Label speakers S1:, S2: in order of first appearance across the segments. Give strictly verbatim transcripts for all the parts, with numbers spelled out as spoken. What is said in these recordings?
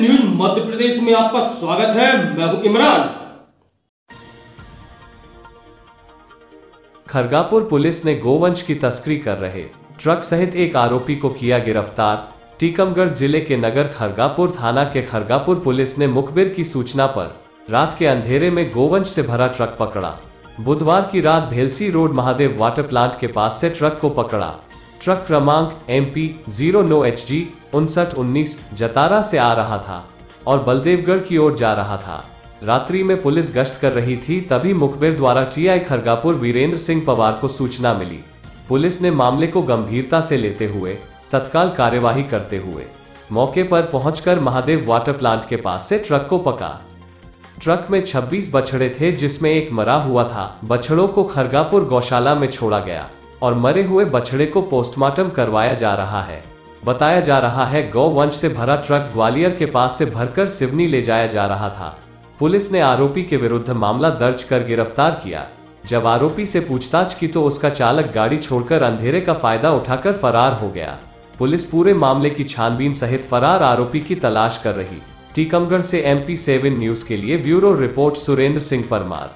S1: News Madhya Pradesh में आपका स्वागत है। मैं हूं इमरान।
S2: खरगापुर पुलिस ने गोवंश की तस्करी कर रहे ट्रक सहित एक आरोपी को किया गिरफ्तार। टीकमगढ़ जिले के नगर खरगापुर थाना के खरगापुर पुलिस ने मुखबिर की सूचना पर रात के अंधेरे में गोवंश से भरा ट्रक पकड़ा। बुधवार की रात Bhelsi road Mahadev water plant के पास से ट्रक को पकड़ा। ट्रक क्रमांक एम पी जीरो नौ एच जी उनसठ उन्नीस जतारा से आ रहा था और बलदेवगढ़ की ओर जा रहा था। रात्रि में पुलिस गश्त कर रही थी, तभी मुखबिर द्वारा टीआई खरगापुर वीरेंद्र सिंह पवार को सूचना मिली। पुलिस ने मामले को गंभीरता से लेते हुए तत्काल कार्यवाही करते हुए मौके पर पहुंचकर महादेव वाटर प्लांट के पास से ट्रक को पका। ट्रक में छब्बीस बछड़े थे, जिसमें एक मरा हुआ था। बछड़ों को खरगापुर गौशाला में छोड़ा गया और मरे हुए बछड़े को पोस्टमार्टम करवाया जा रहा है। बताया जा रहा है गौवंश से भरा ट्रक ग्वालियर के पास से भरकर सिवनी ले जाया जा रहा था। पुलिस ने आरोपी के विरुद्ध मामला दर्ज कर गिरफ्तार किया। जब आरोपी से पूछताछ की तो उसका चालक गाड़ी छोड़कर अंधेरे का फायदा उठाकर फरार हो गया। पुलिस पूरे मामले की छानबीन सहित फरार आरोपी की तलाश कर रही। टीकमगढ़ से एम पी सेवन न्यूज के लिए ब्यूरो रिपोर्ट सुरेंद्र सिंह परमार।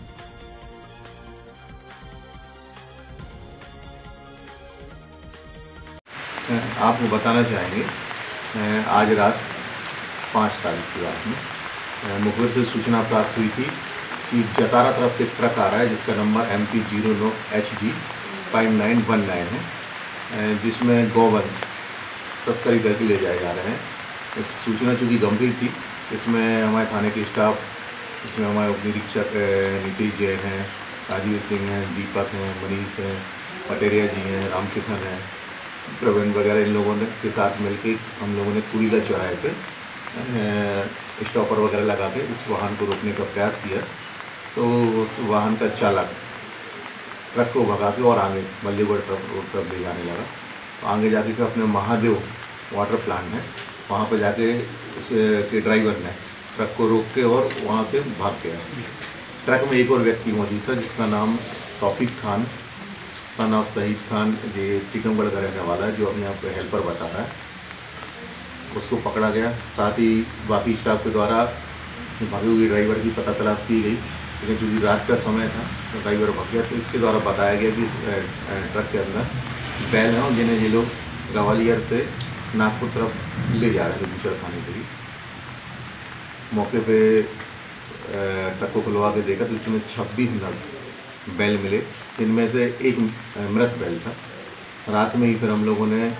S3: आपको बताना चाहेंगे, आज रात पाँच तारीख की रात में मुखबिर से सूचना प्राप्त हुई थी कि जतारा तरफ से ट्रक आ रहा है जिसका नंबर एम पी जीरो नौ H G five nine one nine है, जिसमें गौवंश तस्करी करके ले जाए जा रहे हैं। सूचना चूँकि गंभीर थी, इसमें हमारे थाने के स्टाफ, इसमें हमारे उप निरीक्षक नीतीश जैन हैं, राजीव सिंह हैं, दीपक हैं, मनीष हैं, पटेरिया जी हैं, रामकिशन हैं, प्रवीण वगैरह, इन लोगों ने के साथ मिलकर हम लोगों ने कुड़ीला चौराहे पे स्टॉपर वगैरह लगा के उस वाहन को रोकने का प्रयास किया। तो उस वाहन का चालक ट्रक को भगा के और आगे बल्लीगढ़ ट्रक रोड तरफ ले जाने लगा। तो आगे जाके फिर अपने महादेव वाटर प्लांट है, वहाँ पर जाके उस के ड्राइवर ने ट्रक को रोक के और वहाँ से भाग गया। ट्रक में एक और व्यक्ति मौजूद था जिसका नाम तौफीक खान सन ऑफ शहीद खान, ये टीकमगढ़ का रहने वाला है, जो अपने आप को हेल्पर बता रहा है। उसको पकड़ा गया। साथ ही बाकी स्टाफ के द्वारा भागे हुए ड्राइवर की पता तलाश की गई, लेकिन चूँकि रात का समय था तो ड्राइवर भाग गया। तो इसके द्वारा बताया गया कि इस ट्रक के अंदर बैल हैं, जिन्हें ये लोग ग्वालियर से नागपुर तरफ ले जा रहे थे दूसरा खाने के लिए। मौके पे ट्रक को खुलवा के देखा तो इसमें छब्बीस नग बैल मिले, इनमें से एक मृत बैल था। रात में ही फिर हम लोगों ने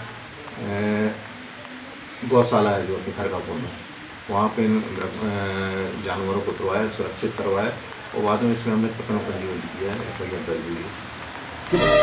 S3: गौशाला है जो अपने खरगापुर में, वहाँ पे जानवरों को उतरवाया, सुरक्षित करवाया और बाद में इसमें हमने पकड़ों पंजीबंदी किया है, एफ आई आर दर्ज हुई है।